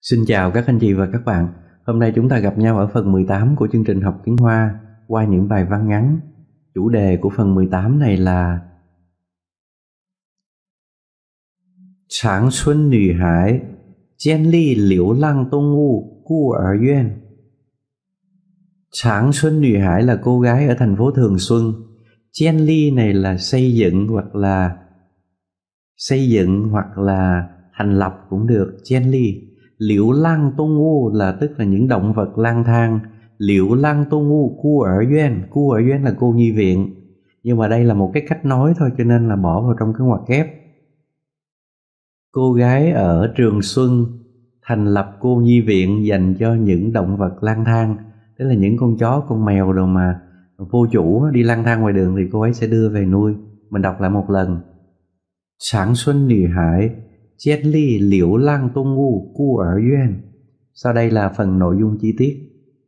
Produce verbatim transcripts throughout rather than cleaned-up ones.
Xin chào các anh chị và các bạn. Hôm nay chúng ta gặp nhau ở phần mười tám của chương trình học tiếng Hoa qua những bài văn ngắn. Chủ đề của phần mười tám này là Tráng xuân nữ hải,建立流浪动物孤儿院. Tráng xuân nữ hải là cô gái ở thành phố Thường Xuân.建立này là xây dựng hoặc là xây dựng hoặc là thành lập cũng được.建立. Liễu lang tôn ngu là tức là những động vật lang thang. Liễu lang tôn ngu cu ở duyên. Cu ở duyên là cô nhi viện. Nhưng mà đây là một cái cách nói thôi cho nên là bỏ vào trong cái ngoặc kép. Cô gái ở Trường Xuân thành lập cô nhi viện dành cho những động vật lang thang. Tức là những con chó, con mèo đồ mà vô chủ đi lang thang ngoài đường thì cô ấy sẽ đưa về nuôi. Mình đọc lại một lần. Tráng xuân nữ hải,建立流浪动物孤儿院. Sau đây là phần nội dung chi tiết.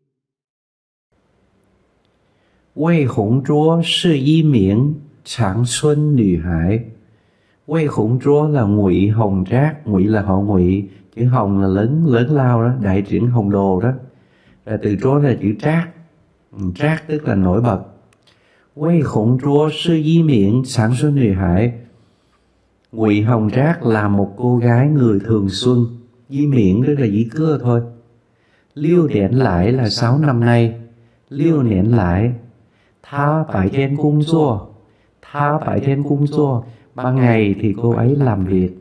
Wei Hongzhuo是一名长春女孩. Wei Hongzhuo là Ngụy Hồng Trác. Ngụy là họ Ngụy, chữ Hồng là lớn lớn lao đó, đại triển Hồng Đồ đó. Rồi từ Zhuo là chữ Trác. Trác tức là nổi bật. Wei Hongzhuo是一名长春女孩. Ngụy Hồng Trác là một cô gái người Thường Xuân. Di miễn tức là dĩ cưa thôi. Liêu điển lại là sáu năm nay. Liêu điển lại. Tha phải thiên cung dùa. Tha phải thiên cung dùa. Ban ngày thì cô ấy làm việc.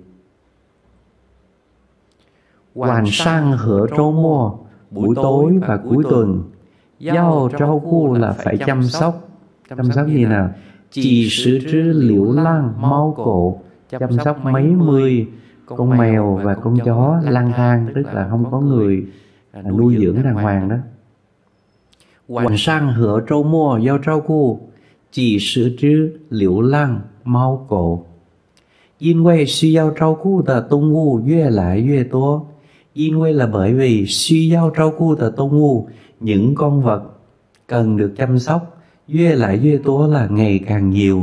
Hoàn sang hở trâu mùa. Buổi tối và cuối tuần. Giao trâu cu là phải chăm sóc. Chăm sóc gì nào? Chỉ sử trứ liễu lang mau cổ. Chăm sóc mấy mươi con mèo và con chó lang thang, tức là không có người nuôi dưỡng đàng hoàng đó.晚上和周末要照顾几十只流浪猫狗，因为需要照顾的动物越来越多。因为là bởi vì 需要照顾的动物, những con vật cần được chăm sóc, 越来越多 là ngày càng nhiều.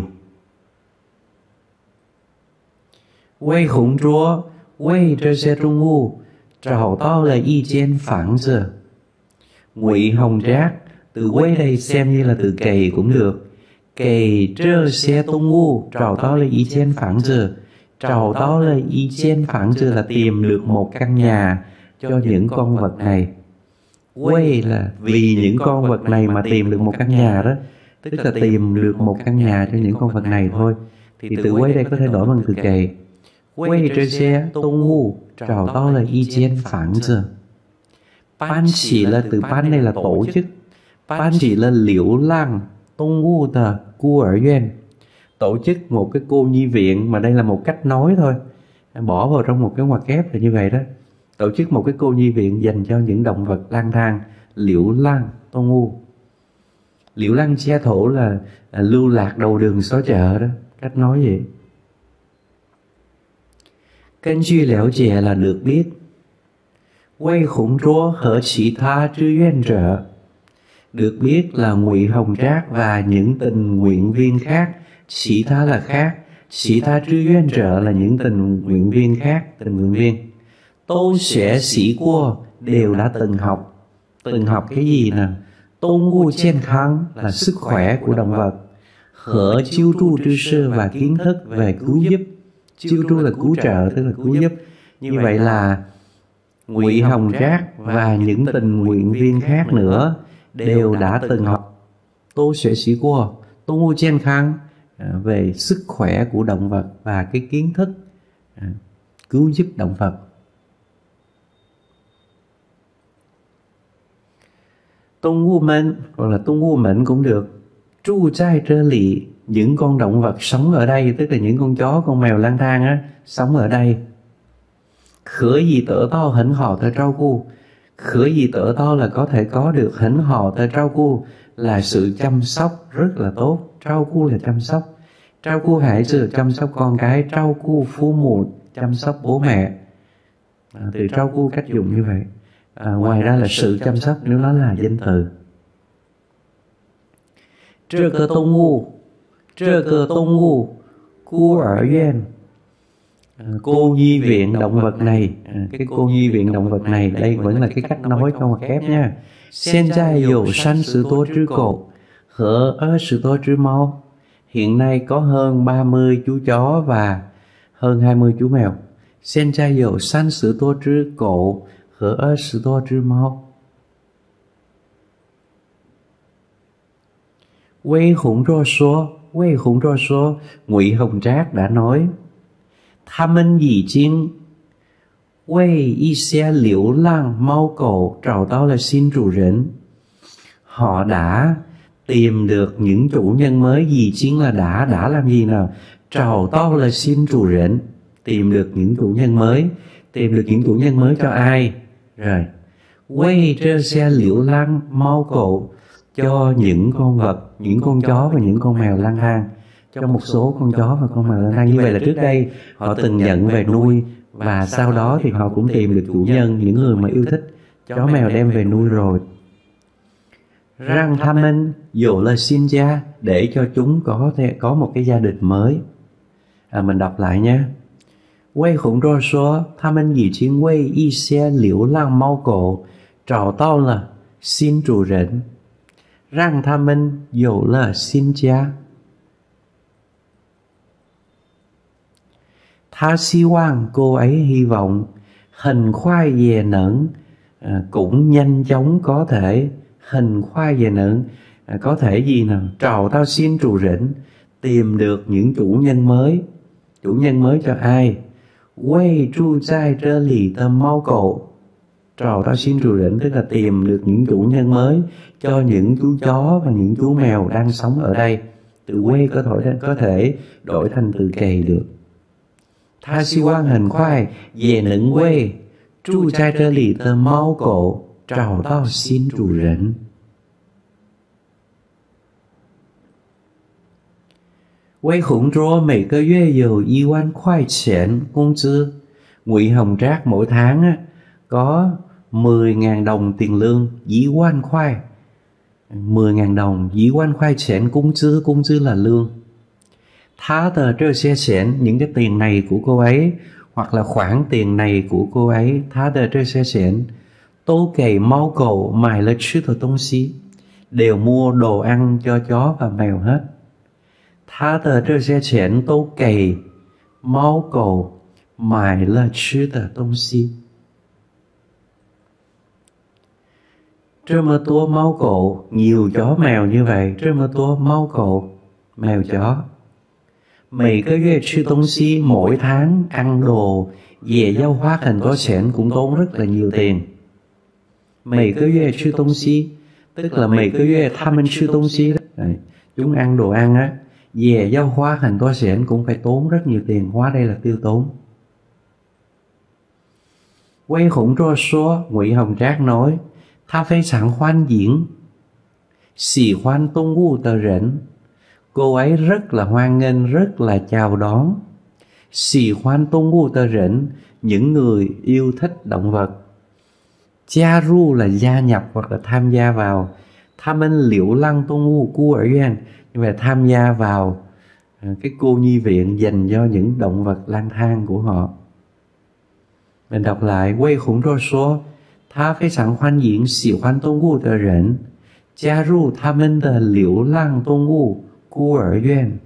Wei Hongzhuo为这些动物找到了一间房子. Ngụy Hồng Trác, từ Wei đây xem như là từ cày cũng được. Cày这些动物找到了一间房子. 找到了一间房子 là tìm được một căn nhà cho những con vật này. Wei là vì những con vật này mà tìm được một căn nhà đó, tức là tìm được một căn nhà cho những con vật này thôi. Thì từ Wei đây có thể đổi bằng từ cày. 为这些动物找到了一间房子. 搬起 là từ搬này là tổ chức. 搬起 là liễu lang động物的孤儿院. Tổ chức một cái cô nhi viện, mà đây là một cách nói thôi. Bỏ vào trong một cái ngoặc kép là như vậy đó. Tổ chức một cái cô nhi viện dành cho những động vật lang thang. Liễu lang động物. Liễu lang che thổ là, là lưu lạc đầu đường xó chợ đó. Cách nói vậy. 根据了解 là được biết. Wei Hongzhuo 和其他志愿者. Được biết là Ngụy Hồng Trác và những tình nguyện viên khác. Chỉ tha là khác. Chỉ tha志愿者 là những tình nguyện viên khác. Tình nguyện viên. Tô xuế xí qua đều đã từng học. Từng học cái gì nào? Động物健康 là sức khỏe của động vật. Hở chiêu tru trư sư và kiến thức về cứu giúp. Chiêu tru là cứu trợ, tức là cứu giúp. Như vậy là Ngụy Hồng Trác và những tình nguyện viên khác nữa đều đã từng học Tô xuế xí qua, Động物健康về sức khỏe của động vật và cái kiến thức cứu giúp động vật. Động物們hoặc là động物們cũng được. Tru在這裡, những con động vật sống ở đây, tức là những con chó, con mèo lang thang á, sống ở đây. Khở gì tở to hỉnh họ tờ trao cu. Khở gì tở to là có thể có được, hỉnh họ tờ trao cu là sự chăm sóc rất là tốt. Trao cu là chăm sóc. Trao cu hải sự chăm sóc con cái. Trao cu phu mụ chăm sóc bố mẹ. À, từ trao cu cách dùng như vậy. À, ngoài ra là sự chăm sóc nếu nó là danh từ. 这个动物这个动物孤儿院 cô nhi viện động vật này, cái cô nhi viện động vật này, đây vẫn là cái cách nói cho ngoặc kép nha. Hiện tại có三十多只狗和二十多只猫. Hiện nay có hơn ba mươi chú chó và hơn hai mươi chú mèo. Hiện tại có三十多只狗和二十多只猫. Wei Hùng Rô số, Wei Hùng Rô số, Ngụy Hồng Trác đã nói, 他们已经为一些流浪猫狗找到了新主人. Họ đã tìm được những chủ nhân mới. Gì chính là đã, đã làm gì nào?找到了新主人, tìm được những chủ nhân mới. Tìm được những chủ nhân mới cho ai? Rồi, 为这些流浪猫狗, cho những con vật, những con chó và những con mèo lang thang. Cho một số con chó và con mèo lang thang. Như vậy là trước đây họ từng nhận về nuôi, và sau đó thì họ cũng tìm được chủ nhân, những người mà yêu thích chó mèo đem về nuôi rồi. Rằng他们有了新家, để cho chúng có thể có một cái gia đình mới. À, mình đọc lại nhé. 魏洪若说，他们已经为一些流浪猫狗找到了新主人，让他们有了新家。他希望, cô ấy hy vọng, 很快也能, à, cũng nhanh chóng có thể, 很快也能, à, có thể gì nào? 找到新主人, tìm được những chủ nhân mới. Chủ nhân mới cho ai? 为住在这里的猫狗, 找到新主人tức là tìm được những chủ nhân mới cho những chú chó và những chú mèo đang sống ở đây. Từ quê có thể, có thể đổi thành từ cày được. 他希望很快也能为住在这里的猫狗找到新主人. Wei Hùng Rô 每个月有一万块钱工资. Ngụy Hồng Trác mỗi tháng á, có mười nghìn đồng tiền lương. Dĩ quan khoai, mười nghìn đồng. Dĩ quan khoai chén cung tư, cung tư là lương. Thá tờ trơ xe chén, những cái tiền này của cô ấy, hoặc là khoản tiền này của cô ấy. Thá tờ trơ xe chén, tô cày mau cầu mài lên chứ thờ tông xí, đều mua đồ ăn cho chó và mèo hết. Thá tờ trơ xe chén, tô cày mau cầu mài lên chứ thờ tông xí. 这么多猫狗, nhiều chó mèo như vậy. 这么多猫狗, mèo chó. 每个月吃东西, mỗi tháng ăn đồ. Về giao hóa thành có chén, cũng tốn rất là nhiều tiền. 每个月吃东西, tức là 每个月他们吃东西đó. Đấy, chúng ăn đồ ăn á. Về giao hóa thành có chén cũng phải tốn rất nhiều tiền. Hóa đây là tiêu tốn. Wei Hùng Rô số, Ngụy Hồng Trác nói, 他非常欢迎喜欢动物的人. Cô ấy rất là hoan nghênh, rất là chào đón.喜欢动物的人, những người yêu thích động vật. 加入 là gia nhập hoặc là tham gia vào. 他们流浪动物孤儿院, như vậy tham gia vào cái cô nhi viện dành cho những động vật lang thang của họ. Mình đọc lại. Wei Hùng Rô số, 他非常欢迎喜欢动物的人加入他们的流浪动物孤儿院。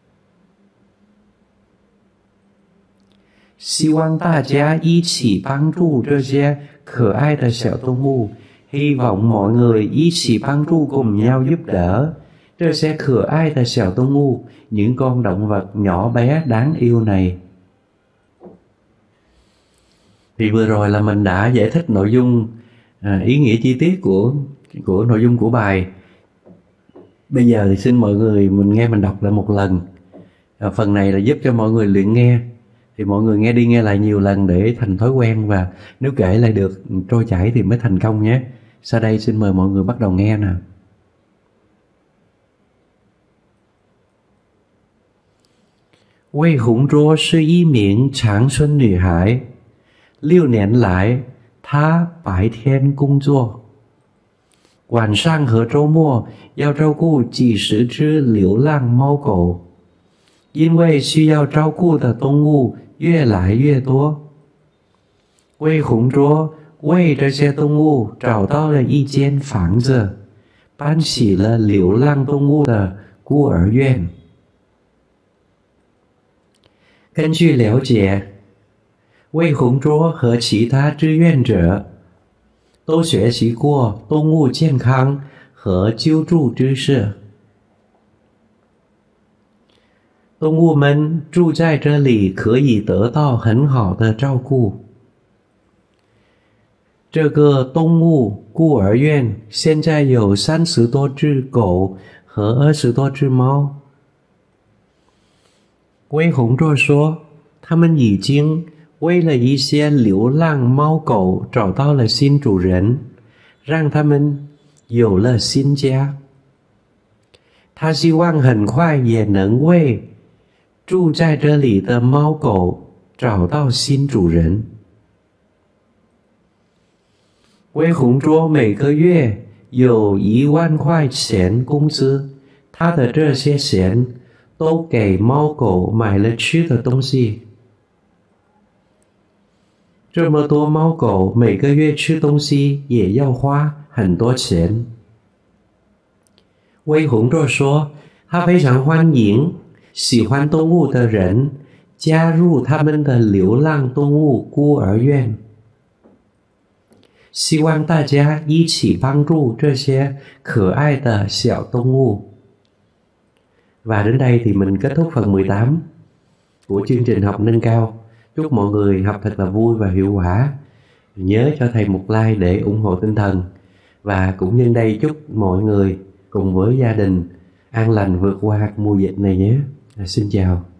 希望大家一起帮助这些可爱的小动物. Hy vọng mọi người ý chỉ帮助, cùng nhau giúp đỡ. 这些可爱的小动物, những con động vật nhỏ bé đáng yêu này. Thì vừa rồi là mình đã giải thích nội dung, à, ý nghĩa chi tiết của của nội dung của bài. Bây giờ thì xin mọi người mình nghe mình đọc lại một lần. À, phần này là giúp cho mọi người luyện nghe. Thì mọi người nghe đi nghe lại nhiều lần để thành thói quen, và nếu kể lại được trôi chảy thì mới thành công nhé. Sau đây xin mời mọi người bắt đầu nghe nào. 魏红卓是一名长春女孩。六年来，她白天工作，晚上和周末要照顾几十只流浪猫狗。因为需要照顾的动物越来越多。魏红卓为这些动物找到了一间房子，办起了流浪动物的孤儿院。根据了解，魏红卓和其他志愿者都学习过动物健康和救助知识。动物们住在这里可以得到很好的照顾。这个动物孤儿院现在有三十多只狗和二十多只猫。魏红卓说，他们已经为了一些流浪猫狗找到了新主人，让他们有了新家。他希望很快也能为住在这里的猫狗找到新主人。魏红卓每个月有一万块钱工资，他的这些钱都给猫狗买了吃的东西。这么多猫狗每个月吃东西也要花很多钱。魏红卓说，他非常欢迎喜欢动物的人加入他们的流浪动物孤儿院，希望大家一起帮助这些可爱的小动物. Và đến đây thì mình kết thúc phần mười tám của chương trình học nâng cao. Chúc mọi người học thật là vui và hiệu quả. Nhớ cho thầy một like để ủng hộ tinh thần. Và cũng nhân đây chúc mọi người cùng với gia đình an lành vượt qua mùa dịch này nhé. À, xin chào.